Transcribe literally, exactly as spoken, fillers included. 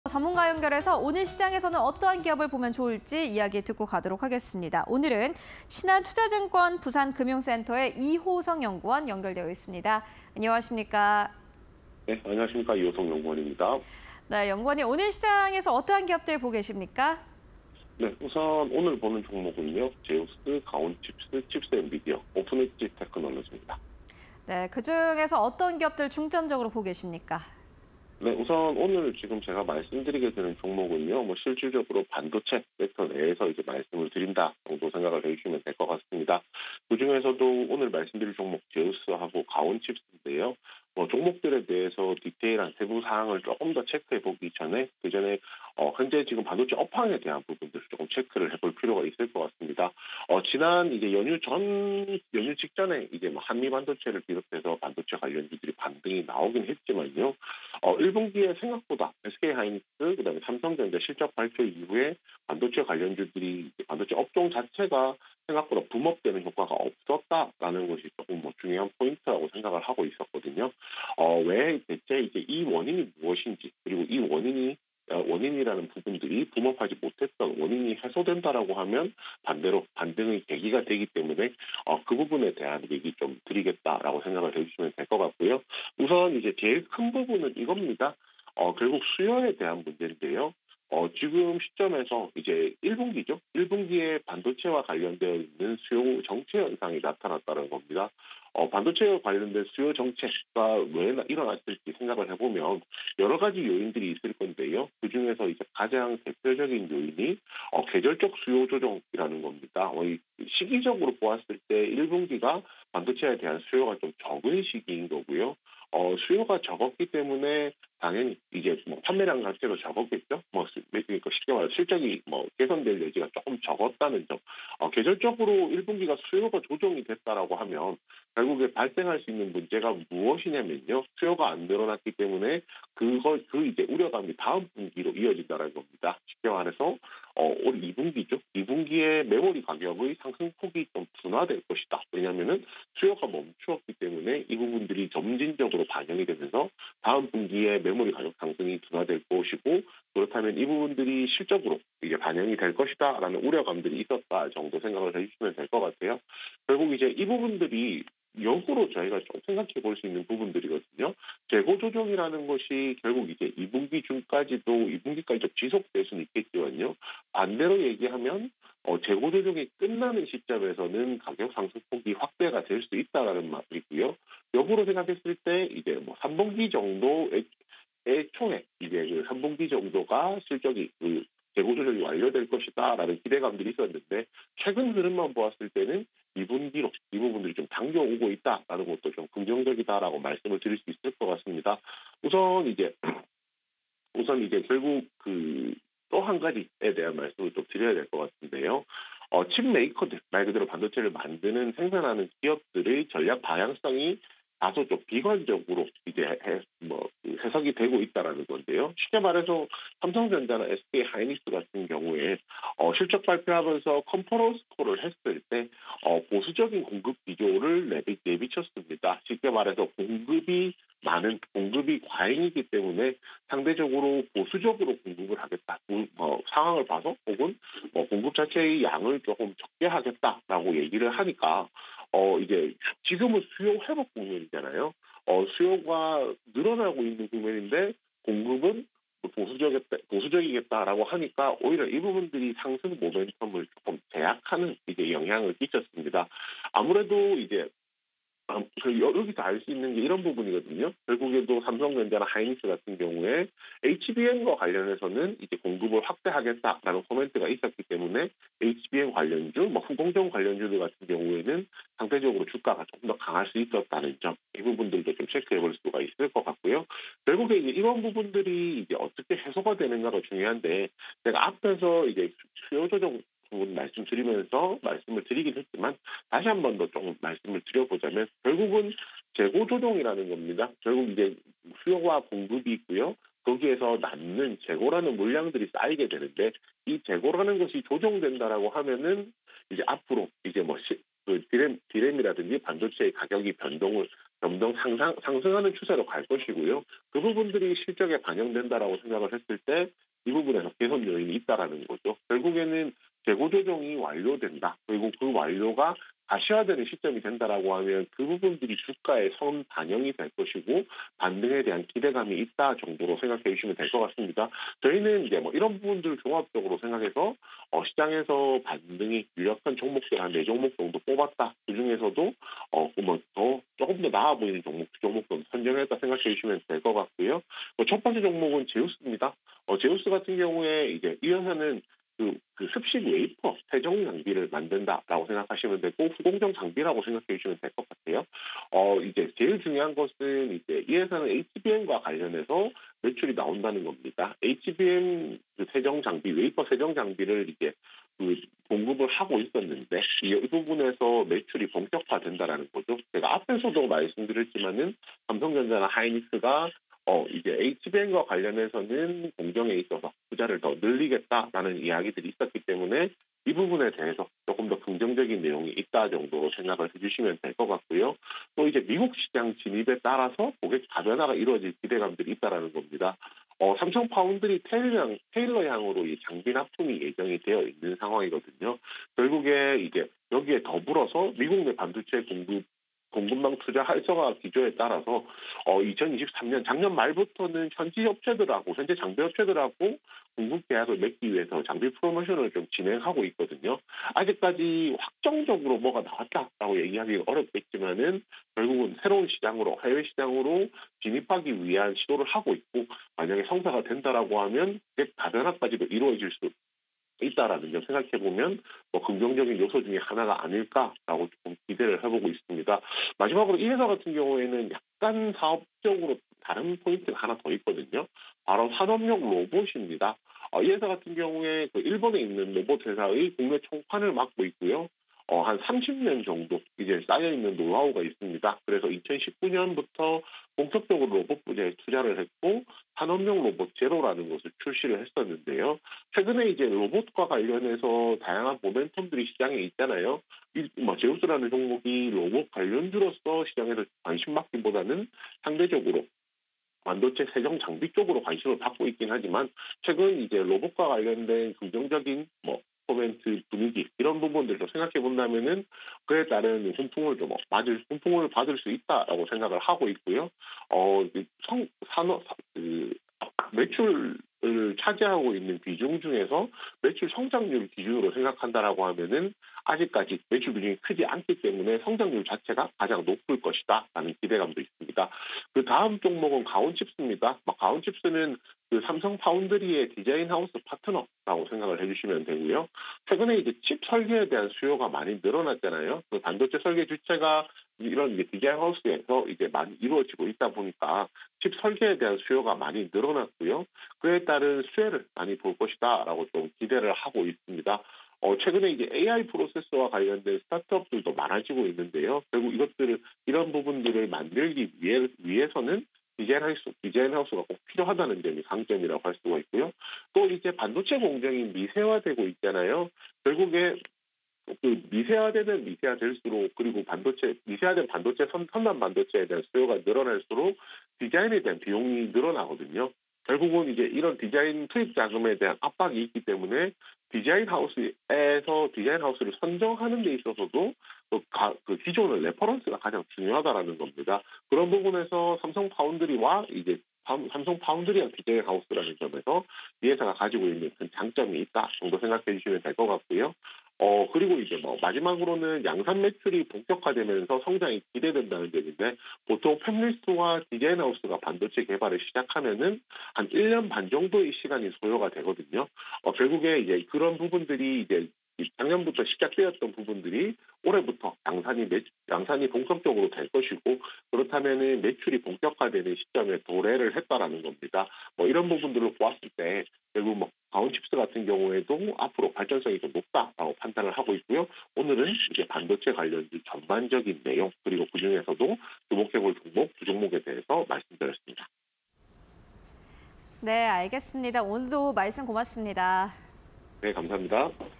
전문가 연결해서 오늘 시장에서는 어떠한 기업을 보면 좋을지 이야기 듣고 가도록 하겠습니다. 오늘은 신한투자증권 부산금융센터의 이호성 연구원 연결되어 있습니다. 안녕하십니까? 네, 안녕하십니까. 이호성 연구원입니다. 네, 연구원이 오늘 시장에서 어떠한 기업들 보고 계십니까? 네, 우선 오늘 보는 종목은요. 제우스, 가온칩스, 칩스앤비디어, 오픈엣지 테크놀로지입니다. 네, 그중에서 어떤 기업들 중점적으로 보고 계십니까? 네, 우선 오늘 지금 제가 말씀드리게 되는 종목은요, 뭐 실질적으로 반도체 섹터 내에서 이제 말씀을 드린다 정도 생각을 해주시면 될 것 같습니다. 그 중에서도 오늘 말씀드릴 종목 제우스하고 가온칩스인데요. 뭐 종목들에 대해서 디테일한 세부 사항을 조금 더 체크해 보기 전에 그 전에 어, 현재 지금 반도체 업황에 대한 부분들을 조금 체크를 해볼 필요가 있을 것 같습니다. 어, 지난 이제 연휴 전 연휴 직전에 이제 뭐 한미 반도체를 비롯해서 반도체 관련주들이 반등이 나오긴 했지만요. 어, 일 분기에 생각보다 에스케이하이닉스, 그다음에 삼성전자 실적 발표 이후에 반도체 관련주들이 반도체 업종 자체가 생각보다 붐업되는 효과가 없었다라는 것이 조금 뭐 중요한 포인트라고 생각을 하고 있었거든요. 어, 왜 대체 이제 이 원인이 무엇인지, 그리고 이 원인이 원인이라는 부분들이 붐업하지 못했던 원인이 해소된다라고 하면 반대로 반등의 계기가 되기 때문에 어, 그 부분에 대한 얘기 좀 드리겠다라고 생각을 해주시면 될 것 같고요. 우선 이제 제일 큰 부분은 이겁니다. 어, 결국 수요에 대한 문제인데요. 어, 지금 시점에서 이제 일 분기죠. 일 분기에 반도체와 관련되어 있는 수요 정체 현상이 나타났다는 겁니다. 어, 반도체와 관련된 수요 정체가 왜 일어났을지 생각을 해보면 여러 가지 요인들이 있을 건데요. 그 중에서 이제 가장 대표적인 요인이 어, 계절적 수요 조정이라는 겁니다. 어, 시기적으로 보았을 때 일 분기가 반도체에 대한 수요가 좀 적은 시기인 거고요. 어, 수요가 적었기 때문에 당연히 이제 뭐 판매량 자체도 적었겠죠. 뭐 그러니까 쉽게 말해 실적이 뭐 개선될 여지가 조금 적었다는 점. 어, 계절적으로 일 분기가 수요가 조정이 됐다라고 하면 결국에 발생할 수 있는 문제가 무엇이냐면요. 수요가 안 늘어났기 때문에 그거 그 이제 우려감이 다음 분기로 이어진다는 겁니다. 쉽게 말해서 어, 올 이 분기죠. 이 분기에 메모리 가격의 상승폭이 좀 둔화될 것이다. 왜냐하면은 수요가 멈추었기 때문에 이 부분들이 점진적으로 반영이 되면서 다음 분기에 메모리 가격 상승이 둔화될 것이고 그렇다면 이 부분들이 실적으로 이제 반영이 될 것이다라는 우려감들이 있었다 정도 생각을 해주시면 될 것 같아요. 결국 이제 이 부분들이 역으로 저희가 좀 생각해 볼 수 있는 부분들이거든요. 재고 조정이라는 것이 결국 이제 이 분기 중까지도 이 분기까지 좀 지속될 수는 있겠지만요. 반대로 얘기하면 어, 재고 조정이 끝나는 시점에서는 가격 상승폭이 확대가 될 수 있다라는 말이고요. 역으로 생각했을 때 이제 뭐 삼 분기 정도의 초에 이제 그 삼 분기 정도가 실적이 그 재고 조정이 완료될 것이다라는 기대감들이 있었는데 최근 흐름만 보았을 때는 이 분기로 이 부분들이 좀 당겨오고 있다라는 것도 좀 긍정적이다라고 말씀을 드릴 수 있을 것 같습니다. 우선 이제 우선 이제 결국 그 또 한 가지에 대한 말씀을 좀 드려야 될 것 같은데요. 어, 칩 메이커들 말 그대로 반도체를 만드는 생산하는 기업들의 전략 방향성이 다소 좀 비관적으로 이제 해, 뭐 해석이 되고 있다라는 건데요. 쉽게 말해서 삼성전자나 에스케이하이닉스 같은 경우에 어, 실적 발표하면서 컨퍼런스 콜을 했을 때 어, 보수적인 공급 기조를 내비, 내비쳤습니다. 쉽게 말해서 공급이 많은 공급이 과잉이기 때문에 상대적으로 보수적으로 공급을 하겠다. 어, 상황을 봐서 혹은 뭐 공급 자체의 양을 조금 적게 하겠다라고 얘기를 하니까 어 이제 지금은 수요 회복 국면이잖아요. 어 수요가 늘어나고 있는 국면인데 공급은 보수적이겠다, 보수적이겠다라고 하니까 오히려 이 부분들이 상승 모멘텀을 조금 제약하는 이제 영향을 끼쳤습니다. 아무래도 이제 여기서 알 수 있는 게 이런 부분이거든요. 결국에도 삼성전자나 하이닉스 같은 경우에 에이치비엠과 관련해서는 이제 공급을 확대하겠다라는 코멘트가 있었기 때문에 에이치비엠 관련주, 뭐 후공정 관련주들 같은 경우에는 상대적으로 주가가 조금 더 강할 수 있었다는 점, 이 부분들도 좀 체크해 볼 수가 있을 것 같고요. 결국에 이제 이런 부분들이 이제 어떻게 해소가 되는가가 중요한데 제가 앞에서 이제 수요 조정 부분 말씀드리면서 말씀을 드리긴 했지만 다시 한 번 더 좀 말씀을 드려보자면 결국은 재고 조정이라는 겁니다. 결국 이제 수요와 공급이 있고요. 거기에서 남는 재고라는 물량들이 쌓이게 되는데 이 재고라는 것이 조정된다라고 하면은 이제 앞으로 이제 뭐 시, 그 디램 디램이라든지 반도체의 가격이 변동을 점점 상상, 상승하는 추세로 갈 것이고요. 그 부분들이 실적에 반영된다라고 생각을 했을 때 이 부분에서 개선 요인이 있다라는 거죠. 결국에는 재고 조정이 완료된다. 그리고 그 완료가 가시화되는 시점이 된다라고 하면 그 부분들이 주가에 선 반영이 될 것이고 반등에 대한 기대감이 있다 정도로 생각해 주시면 될 것 같습니다. 저희는 이제 뭐 이런 부분들을 종합적으로 생각해서 어, 시장에서 반등이 유력한 종목들 한 네 종목 정도 뽑았다. 그 중에서도 어, 뭐 더 조금 더 나아 보이는 종목, 그 종목도 선정했다 생각해 주시면 될 것 같고요. 뭐 첫 번째 종목은 제우스입니다. 어, 제우스 같은 경우에 이제 이 회사는 그, 그 습식 웨이퍼 세정 장비를 만든다라고 생각하시면 되고 후공정 장비라고 생각해 주시면 될 것 같아요. 어 이제 제일 중요한 것은 이제 이 회사는 에이치비엠과 관련해서 매출이 나온다는 겁니다. 에이치비엠 그 세정 장비 웨이퍼 세정 장비를 이제 그 공급을 하고 있었는데 이, 이 부분에서 매출이 본격화된다라는 거죠. 제가 앞에서도 말씀드렸지만은 삼성전자나 하이닉스가 어, 이제 에이치비엠과 관련해서는 공정에 있어서 투자를 더 늘리겠다라는 이야기들이 있었기 때문에 이 부분에 대해서 조금 더 긍정적인 내용이 있다 정도로 생각을 해주시면 될 것 같고요. 또 이제 미국 시장 진입에 따라서 고객 다변화가 이루어질 기대감들이 있다라는 겁니다. 어, 삼성 파운드리 테일러, 테일러 향으로 이 장비 납품이 예정이 되어 있는 상황이거든요. 결국에 이제 여기에 더불어서 미국 내 반도체 공급 공급망 투자 활성화 기조에 따라서 어, 이천이십삼 년 작년 말부터는 현지 업체들하고 현재 장비 업체들하고 공급 계약을 맺기 위해서 장비 프로모션을 좀 진행하고 있거든요. 아직까지 확정적으로 뭐가 나왔다라고 얘기하기가 어렵겠지만은 결국은 새로운 시장으로 해외 시장으로 진입하기 위한 시도를 하고 있고 만약에 성사가 된다라고 하면 다변화까지도 이루어질 수 있다라는 점 생각해 보면 뭐 긍정적인 요소 중에 하나가 아닐까라고 조금 기대를 해보고 있습니다. 마지막으로 이 회사 같은 경우에는 약간 사업적으로 다른 포인트가 하나 더 있거든요. 바로 산업용 로봇입니다. 어, 이 회사 같은 경우에 그 일본에 있는 로봇 회사의 국내 총판을 맡고 있고요. 어, 한 삼십 년 정도 이제 쌓여있는 노하우가 있습니다. 그래서 이천십구 년부터 본격적으로 로봇 분야에 투자를 했고 산업용 로봇 제로라는 것을 출시를 했었는데요. 최근에 이제 로봇과 관련해서 다양한 모멘텀들이 시장에 있잖아요. 이, 뭐 제우스라는 종목이 로봇 관련주로서 시장에서 관심 받기보다는 상대적으로 반도체 세정 장비 쪽으로 관심을 받고 있긴 하지만 최근 이제 로봇과 관련된 긍정적인 뭐 코멘트 분위기 이런 부분들도 생각해 본다면은 그에 따른 훈풍을 좀 맞을 훈풍을 받을 수 있다라고 생각을 하고 있고요. 어, 성 산업 그 매출을 차지하고 있는 비중 중에서 매출 성장률 기준으로 생각한다라고 하면은 아직까지 매출 비중이 크지 않기 때문에 성장률 자체가 가장 높을 것이다라는 기대감도 있습니다. 그 다음 종목은 가온칩스입니다. 가온칩스는 그 삼성 파운드리의 디자인 하우스 파트너라고 생각을 해주시면 되고요. 최근에 이제 칩 설계에 대한 수요가 많이 늘어났잖아요. 그 반도체 설계 주체가 이런 이제 디자인 하우스에서 이제 많이 이루어지고 있다 보니까 칩 설계에 대한 수요가 많이 늘어났고요. 그에 따른 수혜를 많이 볼 것이다라고 좀 기대를 하고 있습니다. 어, 최근에 이제 에이아이 프로세서와 관련된 스타트업들도 많아지고 있는데요. 결국 이것들을, 이런 부분들을 만들기 위해, 위해서는 디자인 하우스, 디자인 하우스가 꼭 필요하다는 점이 강점이라고 할 수가 있고요. 또 이제 반도체 공정이 미세화되고 있잖아요. 결국에 그 미세화되면 미세화될수록 그리고 반도체, 미세화된 반도체, 선, 선단 반도체에 대한 수요가 늘어날수록 디자인에 대한 비용이 늘어나거든요. 결국은 이제 이런 디자인 투입 자금에 대한 압박이 있기 때문에 디자인 하우스에서 디자인 하우스를 선정하는 데 있어서도 그, 가, 그 기존의 레퍼런스가 가장 중요하다라는 겁니다. 그런 부분에서 삼성 파운드리와 이제 삼성 파운드리랑 디자인 하우스라는 점에서 이 회사가 가지고 있는 그 장점이 있다 정도 생각해 주시면 될 것 같고요. 어, 그리고 이제 뭐, 마지막으로는 양산 매출이 본격화되면서 성장이 기대된다는 점인데, 보통 팹리스와 디자인 하우스가 반도체 개발을 시작하면은 한 일 년 반 정도의 시간이 소요가 되거든요. 어, 결국에 이제 그런 부분들이 이제 작년부터 시작되었던 부분들이 올해부터 양산이 매, 양산이 본격적으로 될 것이고 그렇다면은 매출이 본격화되는 시점에 도래를 했다라는 겁니다. 뭐 이런 부분들을 보았을 때 결국 뭐 가온칩스 같은 경우에도 앞으로 발전성이 좀 높다라고 판단을 하고 있고요. 오늘은 이제 반도체 관련주 전반적인 내용 그리고 그 중에서도 주목해볼 종목 두 종목에 대해서 말씀드렸습니다. 네, 알겠습니다. 오늘도 말씀 고맙습니다. 네, 감사합니다.